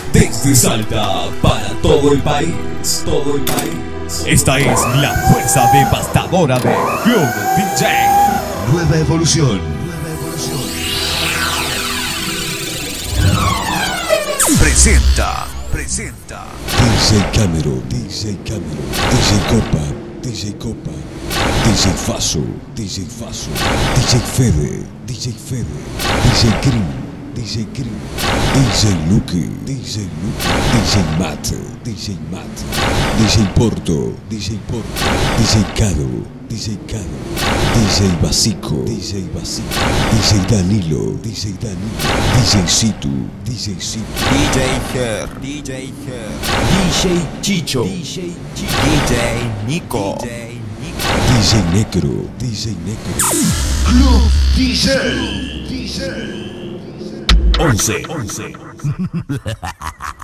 Desde Salta para todo el país, todo el país. Esta es la fuerza devastadora de Global DJ. Nueva evolución. Presenta. DJ Camero, DJ Copa, DJ Faso, DJ Fede, DJ Green, DJ Lucky, DJ Matt, DJ Porto, DJ Cado, DJ Basico, DJ Danilo, DJ Situ, DJ Ger, DJ Chicho, DJ Nico, DJ Necro. Club DJ. 11.